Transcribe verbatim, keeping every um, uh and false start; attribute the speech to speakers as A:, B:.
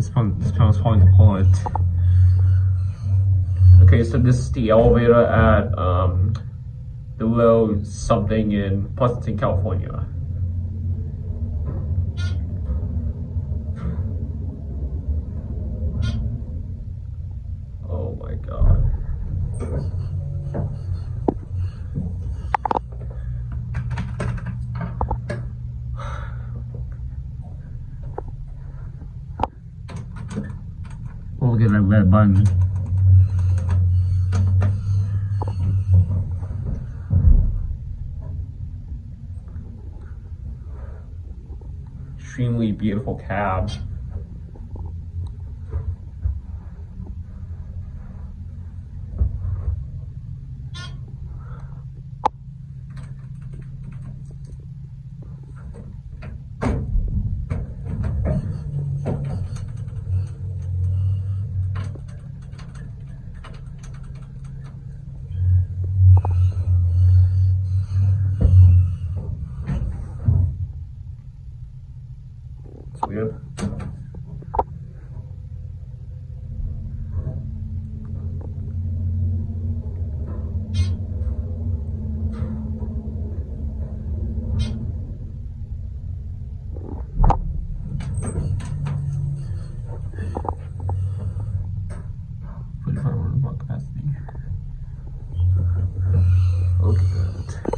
A: this one, this panel's falling apart. Okay, so this is the elevator at um, below something in Pleasanton, California. Oh my god. Oh, look at that red button. Extremely beautiful cab. It's weird. forty-five hundred watt capacity. Look at that.